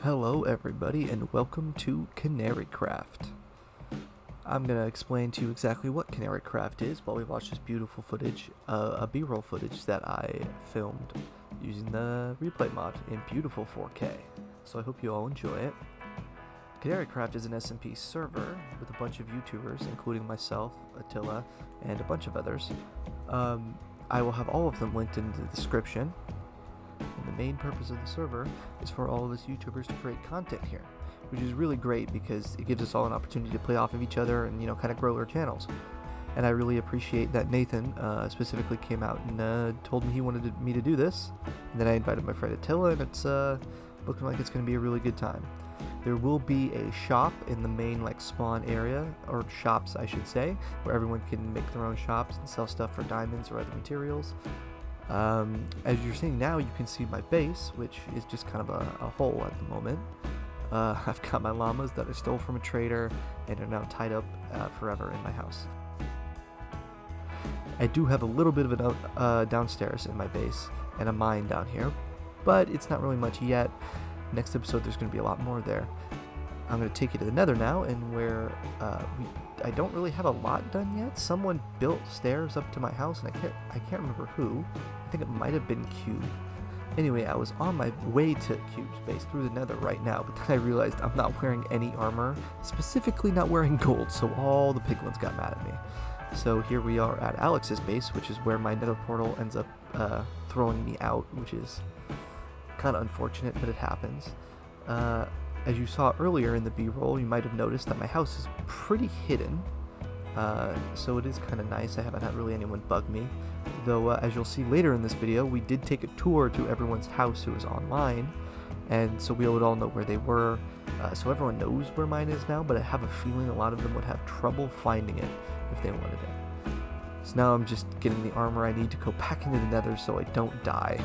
Hello everybody and welcome to CanaryCraft. I'm going to explain to you exactly what CanaryCraft is while we watch this beautiful footage, a B-roll footage that I filmed using the replay mod in beautiful 4K. So I hope you all enjoy it. CanaryCraft is an SMP server with a bunch of YouTubers, including myself, Attila, and a bunch of others. I will have all of them linked in the description. And the main purpose of the server is for all of us YouTubers to create content here, which is really great because it gives us all an opportunity to play off of each other and, kind of grow our channels. And I really appreciate that Nathan specifically came out and told me he wanted me to do this. And then I invited my friend Attila, and it's looking like it's going to be a really good time. There will be a shop in the main spawn area, or shops I should say, where everyone can make their own shops and sell stuff for diamonds or other materials. As you're seeing now, you can see my base, which is just kind of a hole at the moment. I've got my llamas that I stole from a trader and are now tied up forever in my house. I do have a little bit of a downstairs in my base and a mine down here, but it's not really much yet. Next episode there's going to be a lot more there. I'm going to take you to the nether now, and where I don't really have a lot done yet. Someone built stairs up to my house, and I can't remember who. I think it might have been Cube. Anyway, I was on my way to Cube's base through the nether right now, but then I realized I'm not wearing any armor, specifically not wearing gold, so all the piglins got mad at me. So here we are at Alex's base, which is where my nether portal ends up throwing me out, which is kind of unfortunate, but it happens. As you saw earlier in the B-roll, you might have noticed that my house is pretty hidden, so it is kind of nice. I haven't had really anyone bug me, though as you'll see later in this video, we did take a tour to everyone's house who was online, and so we would all know where they were, so everyone knows where mine is now, but I have a feeling a lot of them would have trouble finding it if they wanted it. So now I'm just getting the armor I need to go back into the nether so I don't die.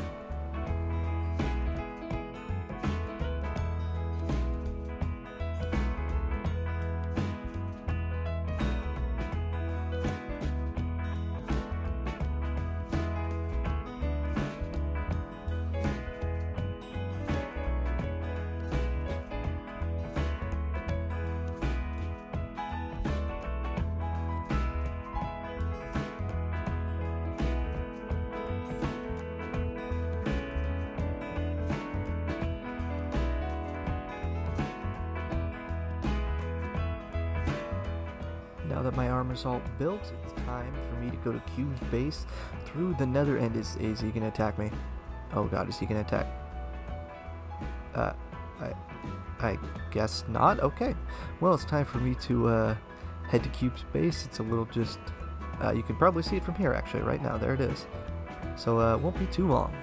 Now that my armor's all built, it's time for me to go to Cube's base through the nether end. Is he gonna attack me? Oh god, is he gonna attack? I guess not? Okay. Well, it's time for me to head to Cube's base. It's a little just, you can probably see it from here actually right now. There it is. So it won't be too long.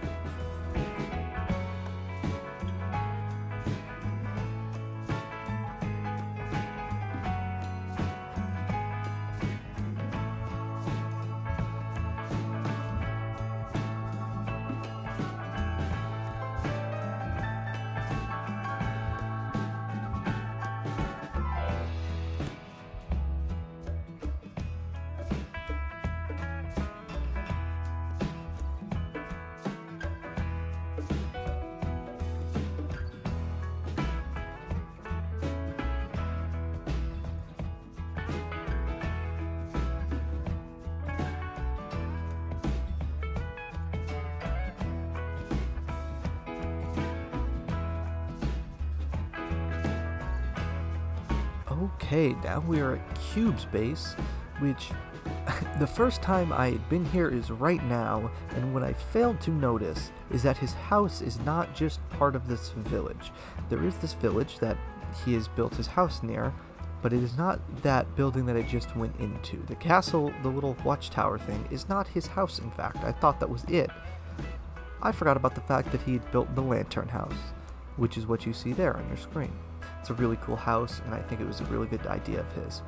Okay, now we are at Cube's base, which the first time I had been here is right now, and what I failed to notice is that his house is not just part of this village. There is this village that he has built his house near, but it is not that building that I just went into. The castle, the little watchtower thing, is not his house, in fact. I thought that was it. I forgot about the fact that he had built the lantern house, which is what you see there on your screen. It's a really cool house, and I think it was a really good idea of his.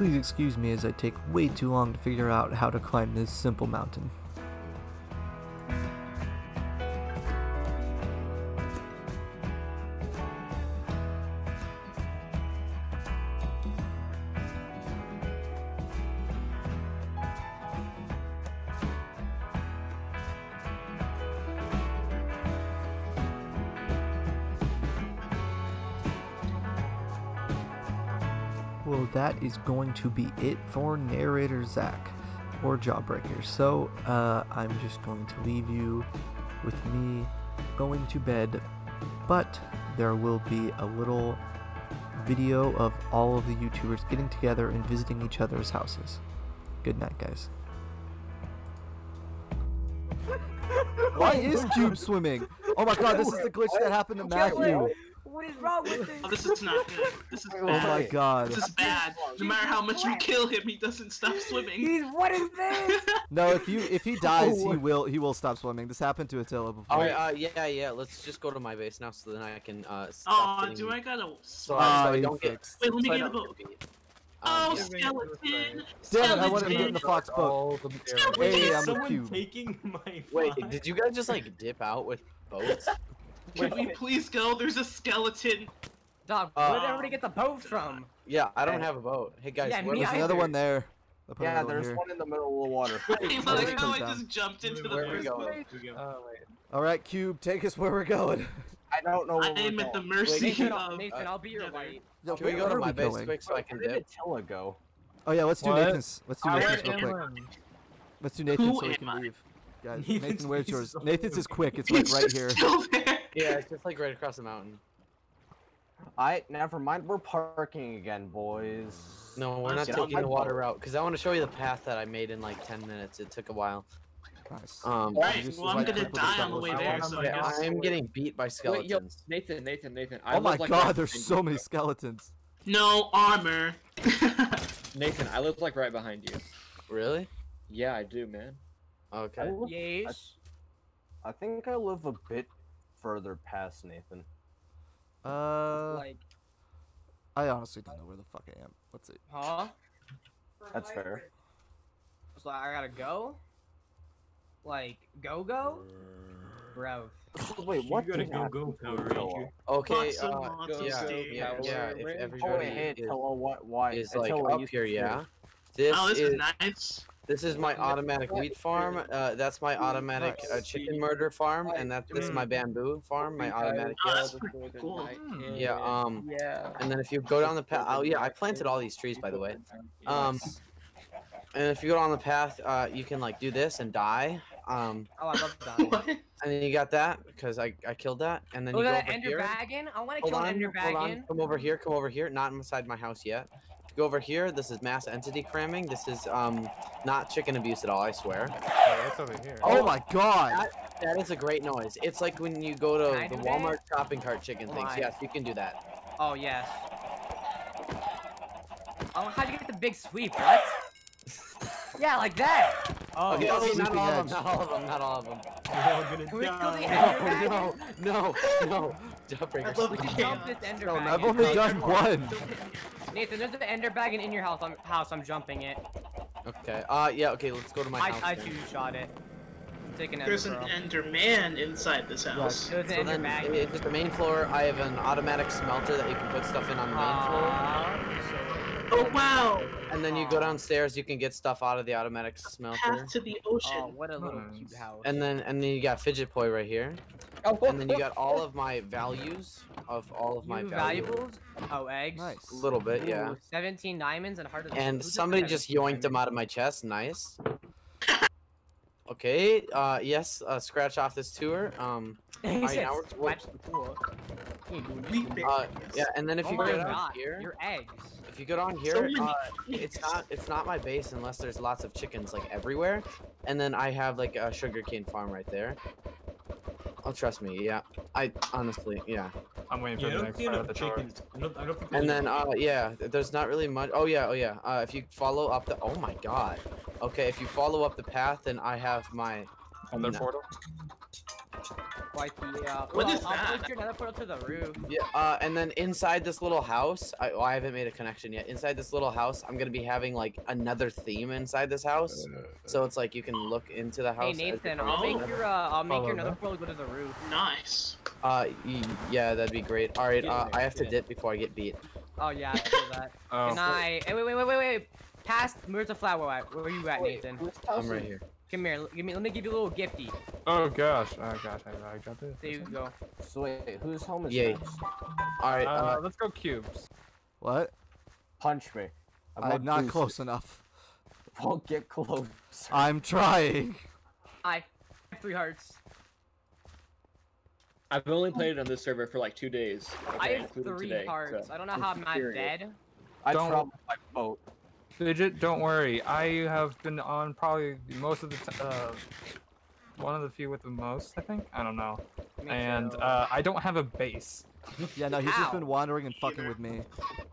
Please excuse me as I take way too long to figure out how to climb this simple mountain. Well, that is going to be it for narrator Zach, or Jawbreaker. So, I'm just going to leave you with me going to bed, but there will be a little video of all of the YouTubers getting together and visiting each other's houses. Good night, guys. Why is Cube swimming? Oh my god, this is the glitch that happened to Matthew. What is wrong with this? Oh, this is not good. This is Oh bad. my god. This is bad. No matter how much you kill him, he doesn't stop swimming. What is this? No, if he dies, he will stop swimming. This happened to Attila before. Alright, yeah. Let's just go to my base now so then I can stop Oh, getting... do I gotta? So Oh, I you don't get... fixed. Wait, let me so I get the don't boat. get beat. Oh, yeah. skeleton! Damn it, I wanted to get in the fox boat. All the Hey, I'm the Someone cube. taking my Wait, fly. did you guys just like dip out with boats? Can we please go? There's a skeleton. Dog, where did everybody get the boat from? Yeah, I don't have a boat. Hey guys, Yeah, where me There's was either. another one there. I'll put Yeah, another one there's here. one in the middle of the water. I like it how comes I down. just jumped into the Where are we first going? boat. Oh wait, Alright, Cube, take us where we're going. I don't know. I where am we're at the going. mercy Nathan, of. Nathan, I'll be your Never. light. Yo, Can we where go to are my base going? quick so I can Where did dip? Attila go? Oh yeah, let's do What? Nathan's. Let's do Where Nathan's real am quick. Let's do Nathan's so we am can I? leave. Guys, Nathan's Nathan, where's face yours? is all Nathan's is over. quick. It's like He's right just here. still there. Yeah, it's just like right across the mountain. Never mind. We're parking again, boys. No, we're not Let's get on taking my the water boat. route because I want to show you the path that I made in like 10 minutes. It took a while. Nice. Right, Just well, I'm right gonna click with die the on the way double there, shot. so I Yeah, guess. I'm getting beat by skeletons. Nathan. Oh my god, there's so many skeletons. No armor. Nathan, I live like right behind you. Really? Yeah, I do, man. Okay. Yes. I think I live a bit further past Nathan. Like, I honestly don't know where the fuck I am. Let's see. huh? That's fair. So I gotta go? Like, go? Bro. Wait, what? You gotta did go happen Power to Attila? Ranger. Okay, Lots and lots of yeah, stairs. yeah, if Oh, Oh everybody wait, hey is, Attila, why? is like Attila, up you here, said- yeah. This Oh, this is is nice. this is my automatic wheat farm. That's my automatic Nice. chicken murder farm, and this is my bamboo farm, my automatic. Oh, that's pretty cool. Yeah. Yeah. And then if you go down the path, oh yeah, I planted all these trees by the way. Nice. And if you go down the path, you can like do this and die. Oh, I love dying. What? And then you got that because I killed that, and then Oh, you go that over ender here. baggin? I wanna Hold kill an on, ender hold on. baggin. Come over here. Not inside my house yet. Go over here. This is mass entity cramming. This is not chicken abuse at all. I swear. What's over here? Oh my god. That is a great noise. It's like when you go to Can I the do Walmart shopping cart chicken Oh things. my. Yes, you can do that. Oh, yes. Oh, how'd you get the big sweep? What? Yeah, like that. Oh, Okay, that's okay, sleeping edge. not all of them. We're all gonna Can we kill the die. ender No, baggin? no. Jawbreaker. love We the can game. jump this ender No, baggin. I've only done one. Nathan, there's an ender baggin in your house. I'm jumping it. Okay. Yeah. Okay. Let's go to my house. I then. two-shot it. I'm taking There's an ender Enderman inside this house. There's an So ender then, baggin. just the main floor. I have an automatic smelter that you can put stuff in on the main floor. Oh wow! And then you go downstairs. You can get stuff out of the automatic smelter. Path to the ocean. Oh, what a little Nice. cute house. And then you got fidget toy right here. Oh, And then you got all of my values of all of my You valuables. valuables? Oh, eggs. Nice. A little bit, yeah. Ooh, 17 diamonds and heart of the And who's somebody got just 17 yoinked them out of my chest. Nice. Okay. Yes. Scratch off this tour. He Alright, said, now we're- "Scratch the pool." Yeah. And then if Oh you my go down god, here, your eggs. if you go down So here, many it's not my base unless there's lots of chickens like everywhere. And then I have like a sugarcane farm right there. Oh, trust me. Yeah. I honestly, yeah. I'm waiting for Yeah, I the don't next see part of enough the tour. chickens. I don't think And there's then, enough yeah, there's not really much. Oh yeah. If you follow up the, oh my god. Okay, if you follow up the path, then I have my. Another No. portal. like the. What well, is I'll that? put your nether portal to the roof. Yeah, and then inside this little house, I haven't made a connection yet. Inside this little house, I'm gonna be having like another theme inside this house. So it's like you can look into the Hey house. as Nathan, you're I'll going. make your Follow nether that. portal go to the roof. Nice. Yeah, that'd be great. All right, Yeah, I have to yeah. dip before I get beat. Oh yeah, I feel that. Oh. Can I? Hey, wait. Past, where's the flower at? Where are you at, Nathan? I'm right here. Come here. Let me give you a little gifty. Oh gosh. I got this. There you go. So wait, whose home is Yay. next? All right, Let's go cubes. What? Punch me. I'm not Goose. close enough. Well, get close. I'm trying. I have 3 hearts. I've only played it on this server for like 2 days. I okay, have including 3 today, hearts. so I don't know how I'm not period. dead. I Don't- traveled by boat. Digit, don't worry. I have been on probably most of the one of the few with the most, I think. I don't know. Me And too. I don't have a base. Yeah, no, he's just How? been wandering and fucking with me.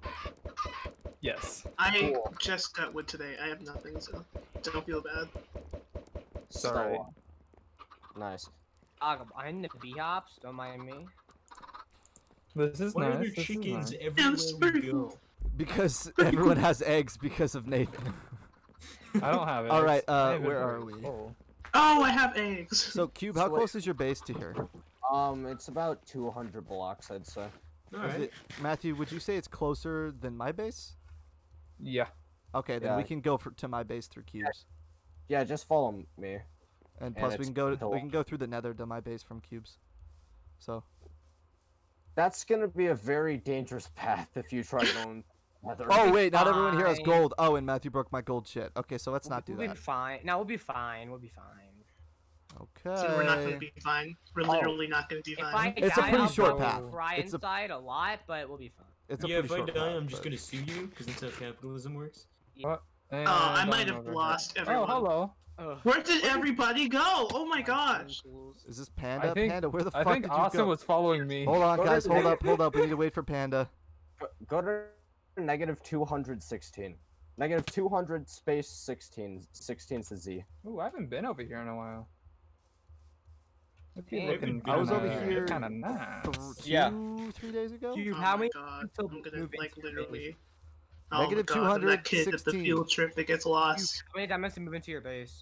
Yes. I Cool. just got wood today. I have nothing, so don't feel bad. Sorry. So, nice. I'm the bee hops. Don't mind me. This is Why are there nice. This is chickens nice. everywhere we go? Because everyone has eggs because of Nathan. I don't have it. All right, I have where it. are we? Oh. Oh, I have eggs. So, Cube, how So wait- close is your base to here? It's about 200 blocks, I'd say. Is Alright. it, Matthew, would you say it's closer than my base? Yeah. Okay, then we Yeah. can go to my base through cubes, Yeah, just follow me. and plus we it's can go the- we can go through the Nether to my base from cubes. So That's gonna be a very dangerous path if you try going. oh wait, not everyone here has fine. gold. Oh, and Matthew broke my gold shit. Okay, so let's not do We'll be that. fine. No, we'll be fine. We'll be fine. Okay. So we're not gonna be fine. We're literally not gonna be If I fine. It's a die, pretty I'll short probably path. cry It's a- inside a lot, but we'll be fine. It's a Yeah, pretty if I short die, path, I'm just but- gonna sue you, because that's how capitalism works. And I I'm might over have here. lost Oh, everyone. hello. Ugh. Where did everybody go? Oh my gosh. Is this Panda? I think, Panda, where the I fuck think did you Austin go? was following me. Hold on, Go to guys. the Hold up. negative- Hold up. We need to wait for Panda. Go to negative 216. Negative 200 space 16. 16's the Z. Ooh, I haven't been over here in a while. It'd be Hey, looking I was over kinda- here kinda nice. Yeah. 3 days ago. Cube, Oh how my many god. people I'm gonna move like into literally. Negative oh my god, and that kid at the 216. field trip that gets lost. How many diamonds to move into your base?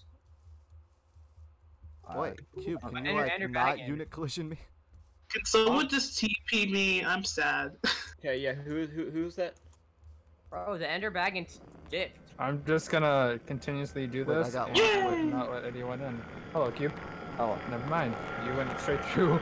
Wait, Cube, can Ender- you like Ender not Dragon. unit collision me? Can someone just TP me? I'm sad. Okay, yeah. Who's that? Bro, the ender bag and dip. I'm just gonna continuously do Wait, I this got and one. not let anyone in. Hello, Cube. Oh, Never mind. You went straight through.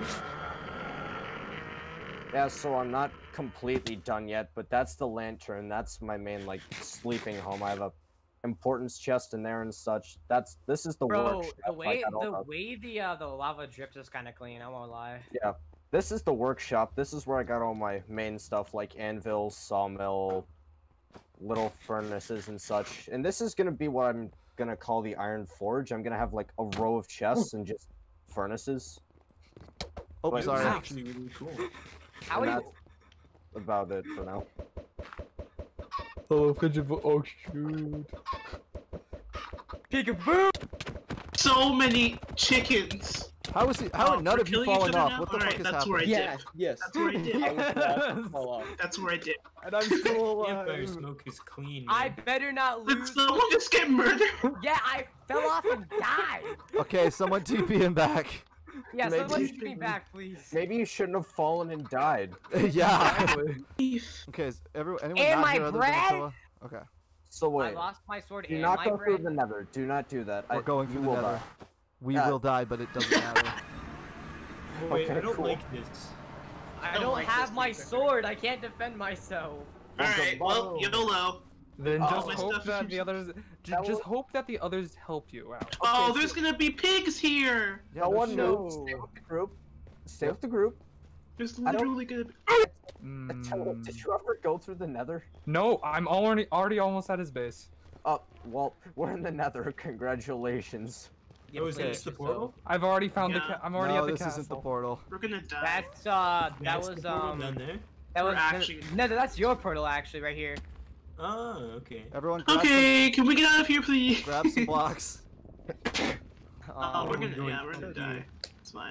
yeah, so I'm not completely done yet, but that's the lantern. That's my main, like, sleeping home. I have a importance chest in there and such. This is the Bro, workshop. the I way got all the lava drips is kind of clean. I won't lie. This is the workshop. This is where I got all my main stuff, like anvil, sawmill, little furnaces and such. And this is gonna be what I'm gonna call the iron forge. I'm gonna have like a row of chests and just furnaces. Oh, Wait, sorry. That's actually really cool. How And are you? that's about it for now. Hello, Fidget. Oh shoot. Peekaboo! So many chickens. How is he? How Oh, are none we're of you killing each falling other off? now? What the Alright, fuck is that's where I happening? did. Yes. That's where I did. I was the last to fall off. That's where I did. And I'm still Campfire alive. smoke is clean, I man. better not Did lose. someone just get murdered? Yeah, I fell off and died. Okay, someone TP him back. Yeah, Maybe someone you shoot me should- back, please. Maybe you shouldn't have fallen and died. Yeah. Okay, is anyone And not my here other than bread? Attila? Okay, So I wait. lost my sword Do and not my go through bread. the nether. Do not do that. we're going through you the will Nether. die. We Yeah. will die, but it doesn't matter. Oh, wait, Okay, I don't cool. like this. I don't don't like have this my either. sword. I can't defend myself. Alright, well, YOLO. Then Oh, just my hope stuff that is- the others. That Just will- hope that the others help you out. Oh, Okay, there's gonna be pigs here. Yeah, No one shit. moves. Stay with the group. Stay with the group. There's I don't- literally gonna be. Attila, Mm, did you ever go through the nether? No, I'm already almost at his base. Oh, well, we're in the nether. Congratulations. Yeah, Oh, is please, this the so- portal? I've already found the. Yeah. I'm already No, at the this castle. isn't the portal. We're gonna die. That's That's was the portal down there? that We're was actually- no, that's your portal actually right here. Oh, okay. Everyone, grab, Okay, can we get out of here, please? grab some blocks. Oh, we're Um, gonna, going yeah, we're gonna up die. here. It's fine.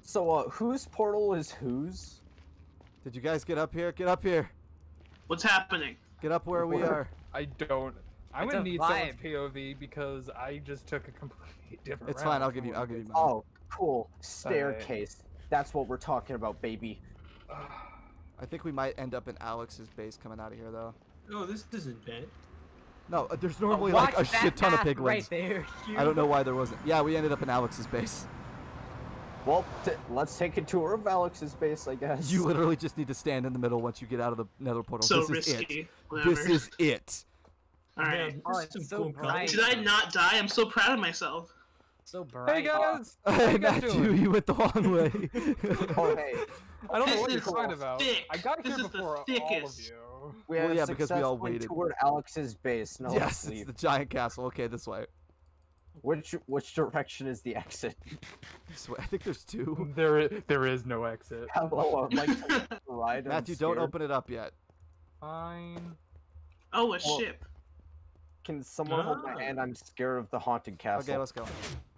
So, whose portal is whose? Did you guys get up here? Get up here. What's happening? Get up where we are. I don't. I'm It's gonna a need someone's vibe. POV because I just took a completely different. It's route fine. I'll from give you. what I'll give you did. mine. Oh, cool. Staircase. That's what we're talking about, baby. I think we might end up in Alex's base coming out of here, though. Oh, this isn't bad. No, there's normally like a Watch that shit ton of path piglins. right there. I don't know why there wasn't. Yeah, we ended up in Alex's base. Well, let's take a tour of Alex's base, I guess. You literally just need to stand in the middle once you get out of the nether portal. So this is risky. it. Whatever. This is it. Alright. Man, Oh, this is it's some so cool bright. colors. Did I not die? I'm so proud of myself. So bright. Hey guys! How Hey, you guys Matthew, doing? you went the wrong way. Oh, hey. I don't know This what you're is talking about. thick. I got This here is the before all of thickest. you. We Well, have yeah, because we all successfully waited. toured Alex's base. No, Yes, let's it's leave. the giant castle. Okay, this way. Which direction is the exit? This way. I think there's two. There is no exit. Hello, I'd like to ride. I'm Matthew, don't scared. open it up yet. Fine. Oh, a Well, ship. Can someone hold my Ah. hand? I'm scared of the haunted castle. Okay, let's go.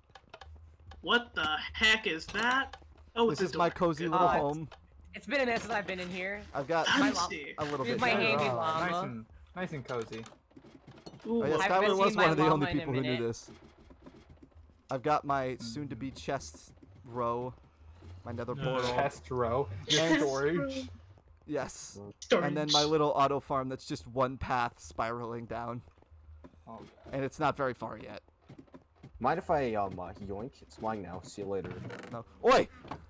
What the heck is that? Oh, This it's is a my door. cozy Good. little it's- home. It's been a minute since I've been in here. I've got Fancy. a little Here's bit. my here. handy Oh, llama. nice and cozy. Ooh, Oh yeah, I Skylar haven't was seen one my of the only llama in a people who knew minute. this. I've got my soon-to-be chest row, my nether No. portal. Test row. Your And- storage. Yes. Storage. And then my little auto farm that's just one path spiraling down, Oh, and it's not very far yet. Mind if I yoink? It's mine now. See you later. No. Oi!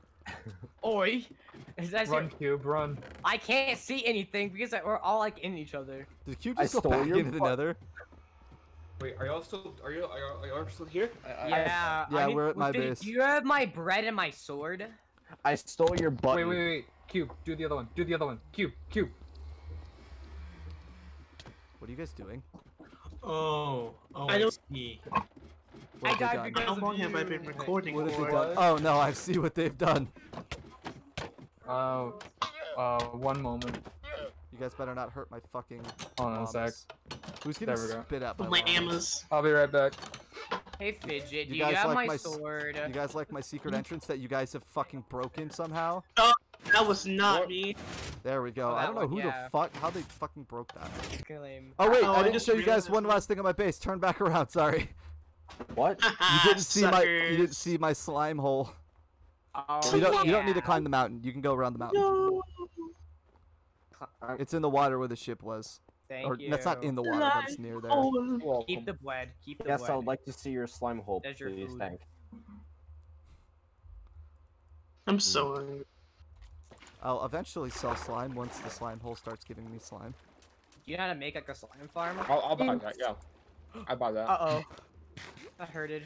Oi! Is that run, Cube, run. I can't see anything because we're all like in each other. Did Q I just go stole back your into the butt. nether? Wait, are y'all still? Are you still here? Yeah. Yeah, we're at my base. Do you have my bread and my sword? I stole your button. Wait. Cube, do the other one. Do the other one. Cube. What are you guys doing? Oh, I don't- see. What I have died they done? because How of long have I you. been recording What have they for? done? Oh no, I see what they've done. One moment. You guys better not hurt my fucking Hold on a sec. llamas. Who's getting There we go. spit at by My llamas? Llamas. I'll be right back. Hey Fidget, do You you, guys have like my my s- sword? You guys like my secret entrance that you guys have fucking broken somehow? That was not What? me. There we go. Oh, I that don't know one, who yeah. the fuck, how they fucking broke that. Kinda lame. Oh wait, Oh, I I didn't just show you guys realized one that- last thing on my base. Turn back around. Sorry, What? you didn't see my, you Suckers. didn't see my slime hole. Oh, You don't need to yeah. climb the mountain. You can go around the mountain. No. It's in the water where the ship was. Thank Or you. that's not in the water, but it's near there. Oh, Keep the bread. Keep the Yes, bread. I would like to see your slime hole, There's your please. food. Thank. I'm so hungry. I'll eventually sell slime once the slime hole starts giving me slime. Do you know how to make like a slime farm? I'll buy that. Yeah, I buy that. Uh-oh. I hurted.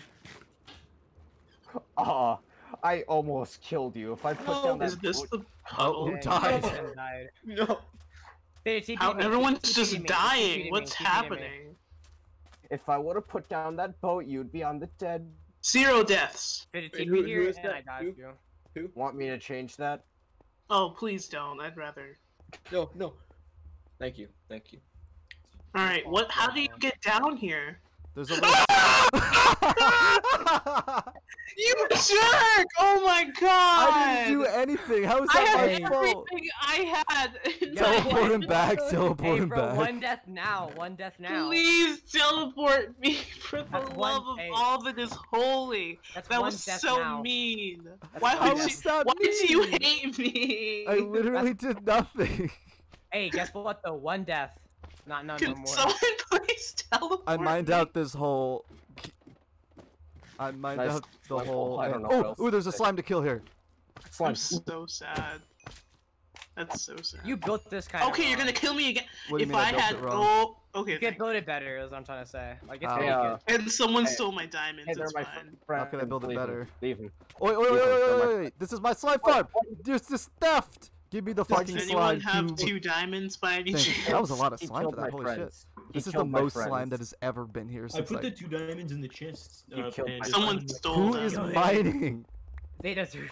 I almost killed you. If I put down Is that this boat- the puddle? Who Dang, died? Ethan died. No. Fidget, How TP me, everyone's TP just me, TP dying. me, What's TP me. happening? if I would have put down that boat, you'd be on the dead. 0 deaths. Fidget, Wait, TP who here, is and I that? got Who? you. Want me to change that? Oh, please don't. I'd rather. No. Thank you. All right. What? How do you get down here? There's a little. You jerk! Oh my god! I didn't do anything. How is I that had my fault? everything I had. in my Teleport him life. back. Hey, Teleport him bro, back. one death now. One death now. Please teleport me for the That's one- love of hey. all that is holy. That's That one was death so now. mean. That's Why one would death. you? How's that Why do you mean? hate me? I literally did nothing. Hey, guess what? The one death. Not none no Can more. someone please teleport I mined me? out this whole. I mined Nice out the slime whole. hole. I don't know Oh, what else ooh, there's a to say. slime to kill here. Slime. I'm so sad. That's so sad. You built this kind of. Okay, you're gonna kill me again. What do you If mean I I built had it wrong? okay, You could build it better, is what I'm trying to say. Like, it's Oh. pretty Yeah. good. and someone Hey. stole my diamonds. Hey, they're it's my fine. friend. How can I build it Leave him. better? Leave him. Oi, oi, oi, oi, oi, oi, oi. This is my slime farm. There's this theft. Give me the fucking Does anyone slime. have cube. 2 diamonds by any Thank you. chance? That was a lot of He slime killed for that. my Holy shit. friends. He This is the killed my most slime friends. that has ever been here I since put I. the 2 diamonds in the chest. You killed my Panda. Someone stole Who them. is mining? They deserve.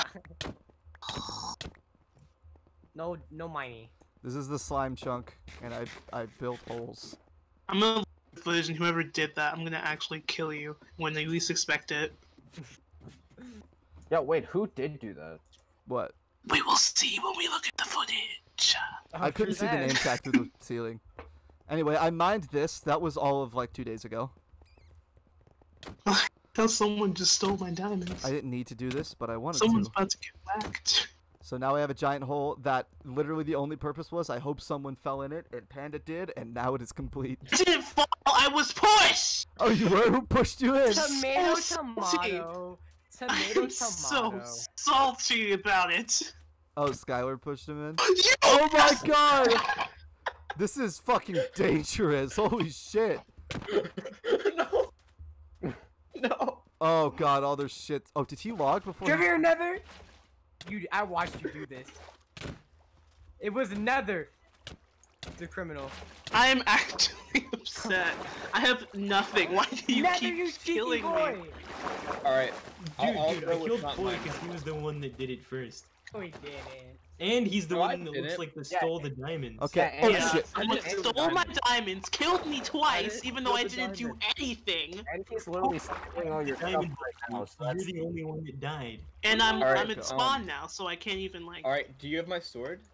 No mining. This is the slime chunk, and I built holes. I'm gonna look at footage, and whoever did that, I'm gonna actually kill you when they least expect it. Yeah, wait, who did do that? What? We will see when we look at the footage. I couldn't see the name tag through the ceiling. Anyway, I mined this. That was all of like 2 days ago. Tell someone just stole my diamonds. I didn't need to do this, but I wanted Someone's to. about to get whacked. So now I have a giant hole that literally the only purpose was I hope someone fell in it, and Panda did, and now it is complete. I didn't fall. I was pushed. Oh, you were? Who pushed you in? Tomato, so tomato. Tomato, I'm tomato. so salty about it. Oh, Skylar pushed him in? You Oh my god! This is fucking dangerous. Holy shit. No. No. Oh god, all their shit. Oh, did he log before? Come here, Nether. I watched you do this. It was Nether. The criminal. I am actually upset. I have nothing. Why do you Nether, you keep cheeky killing boy. me? Alright. Dude, I'll I throw what's killed not Boy mine. because he was the one that did it first. Oh, he didn't. And he's the No, I one that looks didn't. like that Yeah. stole the diamonds. Okay. Yeah, Oh and- shit. Someone stole my diamonds, killed me twice, didn't even though I steal the didn't do anything. And he's literally stealing all your stuff Diamond, right now, so you're that's... the only one that died. And I'm Alright, in spawn now, so I can't even like. Alright, do you have my sword?